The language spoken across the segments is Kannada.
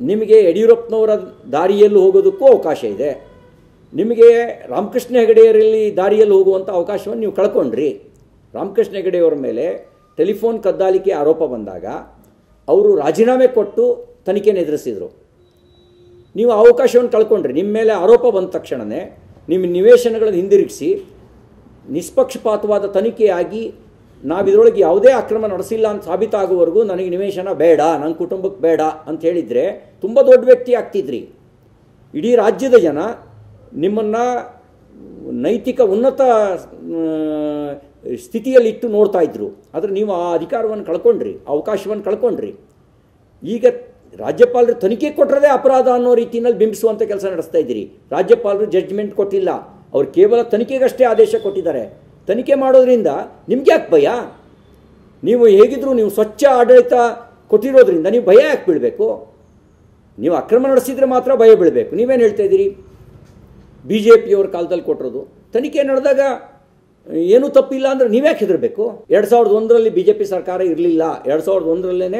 ನಿಮಗೆ ಯಡಿಯೂರಪ್ಪನವರ ದಾರಿಯಲ್ಲಿ ಹೋಗೋದಕ್ಕೂ ಅವಕಾಶ ಇದೆ. ನಿಮಗೆ ರಾಮಕೃಷ್ಣ ಹೆಗಡೆಯವರಲ್ಲಿ ದಾರಿಯಲ್ಲಿ ಹೋಗುವಂಥ ಅವಕಾಶವನ್ನು ನೀವು ಕಳ್ಕೊಂಡ್ರಿ. ರಾಮಕೃಷ್ಣ ಹೆಗಡೆಯವರ ಮೇಲೆ ಟೆಲಿಫೋನ್ ಕದ್ದಾಲಿಕೆ ಆರೋಪ ಬಂದಾಗ ಅವರು ರಾಜೀನಾಮೆ ಕೊಟ್ಟು ತನಿಖೆಯನ್ನು ಎದುರಿಸಿದರು. ನೀವು ಅವಕಾಶವನ್ನು ಕಳ್ಕೊಂಡ್ರಿ. ನಿಮ್ಮ ಮೇಲೆ ಆರೋಪ ಬಂದ ತಕ್ಷಣವೇ ನಿಮ್ಮ ನಿವೇಶನಗಳನ್ನು ಹಿಂದಿರುಗಿಸಿ ನಿಷ್ಪಕ್ಷಪಾತವಾದ ತನಿಖೆಯಾಗಿ ನಾವಿದರೊಳಗೆ ಯಾವುದೇ ಅಕ್ರಮ ನಡೆಸಿಲ್ಲ ಅಂತ ಸಾಬೀತಾಗುವವರೆಗೂ ನನಗೆ ನಿವೇಶನ ಬೇಡ, ನನ್ನ ಕುಟುಂಬಕ್ಕೆ ಬೇಡ ಅಂತ ಹೇಳಿದರೆ ತುಂಬ ದೊಡ್ಡ ವ್ಯಕ್ತಿ ಆಗ್ತಿದ್ರಿ. ಇಡೀ ರಾಜ್ಯದ ಜನ ನಿಮ್ಮನ್ನು ನೈತಿಕ ಉನ್ನತ ಸ್ಥಿತಿಯಲ್ಲಿಟ್ಟು ನೋಡ್ತಾ ಇದ್ದರು. ಆದರೆ ನೀವು ಆ ಅಧಿಕಾರವನ್ನು ಕಳ್ಕೊಂಡ್ರಿ, ಅವಕಾಶವನ್ನು ಕಳ್ಕೊಂಡ್ರಿ. ಈಗ ರಾಜ್ಯಪಾಲರು ತನಿಖೆ ಕೊಟ್ಟರದೇ ಅಪರಾಧ ಅನ್ನೋ ರೀತಿಯಲ್ಲಿ ಬಿಂಬಿಸುವಂಥ ಕೆಲಸ ನಡೆಸ್ತಾ ಇದ್ದೀರಿ. ರಾಜ್ಯಪಾಲರು ಜಡ್ಜ್ಮೆಂಟ್ ಕೊಟ್ಟಿಲ್ಲ, ಅವರು ಕೇವಲ ತನಿಖೆಗಷ್ಟೇ ಆದೇಶ ಕೊಟ್ಟಿದ್ದಾರೆ. ತನಿಖೆ ಮಾಡೋದ್ರಿಂದ ನಿಮ್ಗೆ ಯಾಕೆ ಭಯ? ನೀವು ಹೇಗಿದ್ರು ನೀವು ಸ್ವಚ್ಛ ಆಡಳಿತ ಕೊಟ್ಟಿರೋದ್ರಿಂದ ನೀವು ಭಯ ಯಾಕೆ ಬೀಳಬೇಕು? ನೀವು ಅಕ್ರಮ ನಡೆಸಿದರೆ ಮಾತ್ರ ಭಯ ಬೀಳಬೇಕು. ನೀವೇನು ಹೇಳ್ತಾ ಇದ್ದೀರಿ? BJPಯವ್ರ ಕಾಲದಲ್ಲಿ ಕೊಟ್ಟಿರೋದು ತನಿಖೆ ನಡೆದಾಗ ಏನೂ ತಪ್ಪಿಲ್ಲ ಅಂದರೆ ನೀವ್ಯಾಕೆ ಹೆದರಬೇಕು? 2001ರಲ್ಲಿ BJP ಸರ್ಕಾರ ಇರಲಿಲ್ಲ. 2001ರಲ್ಲೇ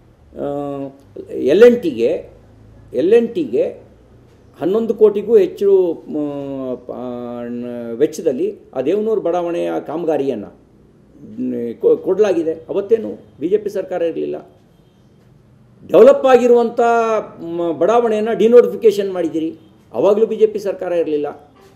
L&Tಗೆ 11 ಕೋಟಿಗೂ ಹೆಚ್ಚು ವೆಚ್ಚದಲ್ಲಿ ಆ ದೇವನೂರು ಬಡಾವಣೆಯ ಕಾಮಗಾರಿಯನ್ನು ಕೊಡಲಾಗಿದೆ. ಅವತ್ತೇನು BJP ಸರ್ಕಾರ ಇರಲಿಲ್ಲ. ಡೆವಲಪ್ ಆಗಿರುವಂಥ ಬಡಾವಣೆಯನ್ನು ಡಿನೋಟಿಫಿಕೇಷನ್ ಮಾಡಿದ್ದೀರಿ. ಆವಾಗಲೂ BJP ಸರ್ಕಾರ ಇರಲಿಲ್ಲ.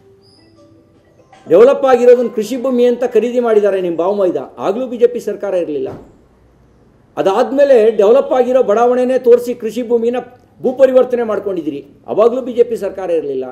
ಡೆವಲಪ್ ಆಗಿರೋದನ್ನು ಕೃಷಿ ಭೂಮಿ ಅಂತ ಖರೀದಿ ಮಾಡಿದ್ದಾರೆ ನಿಮ್ಮ ಬಾವುಮೈದ, ಆಗಲೂ BJP ಸರ್ಕಾರ ಇರಲಿಲ್ಲ. ಅದಾದಮೇಲೆ ಡೆವಲಪ್ ಆಗಿರೋ ಬಡಾವಣೆನೇ ತೋರಿಸಿ ಕೃಷಿ ಭೂಮಿನ ಭೂಪರಿವರ್ತನೆ ಮಾಡ್ಕೊಂಡಿದ್ದೀರಿ, ಆವಾಗಲೂ BJP ಸರ್ಕಾರ ಇರಲಿಲ್ಲ.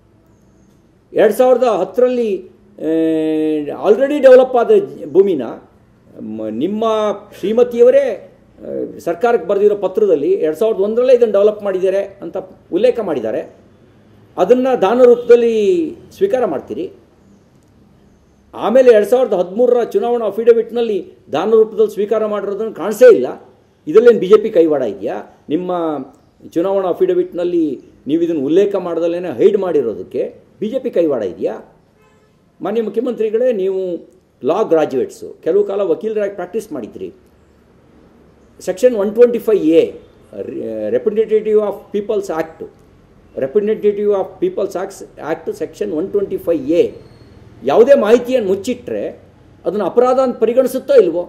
2010ರಲ್ಲಿ ಆಲ್ರೆಡಿ ಡೆವಲಪ್ ಆದ ಭೂಮಿನ ನಿಮ್ಮ ಶ್ರೀಮತಿಯವರೇ ಸರ್ಕಾರಕ್ಕೆ ಬರೆದಿರೋ ಪತ್ರದಲ್ಲಿ 2001ರಲ್ಲೇ ಇದನ್ನು ಡೆವಲಪ್ ಮಾಡಿದ್ದಾರೆ ಅಂತ ಉಲ್ಲೇಖ ಮಾಡಿದ್ದಾರೆ. ಅದನ್ನು ದಾನ ರೂಪದಲ್ಲಿ ಸ್ವೀಕಾರ ಮಾಡ್ತೀರಿ. ಆಮೇಲೆ 2013ರ ಚುನಾವಣಾ ಅಫಿಡವಿಟ್ನಲ್ಲಿ ದಾನ ರೂಪದಲ್ಲಿ ಸ್ವೀಕಾರ ಮಾಡಿರೋದನ್ನು ಕಾಣಿಸೇ ಇಲ್ಲ. ಇದರಲ್ಲೇನು BJP ಕೈವಾಡ ಇದೆಯಾ? ನಿಮ್ಮ ಚುನಾವಣಾ ಅಫಿಡವಿಟ್ನಲ್ಲಿ ನೀವು ಇದನ್ನು ಉಲ್ಲೇಖ ಮಾಡ್ದಲ್ಲೇ ಹೈಡ್ ಮಾಡಿರೋದಕ್ಕೆ BJP ಕೈವಾಡ ಇದೆಯಾ? ಮಾನ್ಯ ಮುಖ್ಯಮಂತ್ರಿಗಳೇ, ನೀವು ಲಾ ಗ್ರಾಜ್ಯುಯೇಟ್ಸು, ಕೆಲವು ಕಾಲ ವಕೀಲರಾಗಿ ಪ್ರಾಕ್ಟೀಸ್ ಮಾಡಿದ್ರಿ. Section 125A representative of people's act section 125A ಯಾವುದೇ ಮಾಹಿತಿಯನ್ನು ಮುಚ್ಚಿಟ್ರೆ ಅದನ್ನು ಅಪರಾಧ ಅಂತ ಪರಿಗಣಿಸುತ್ತೋ ಇಲ್ವೋ?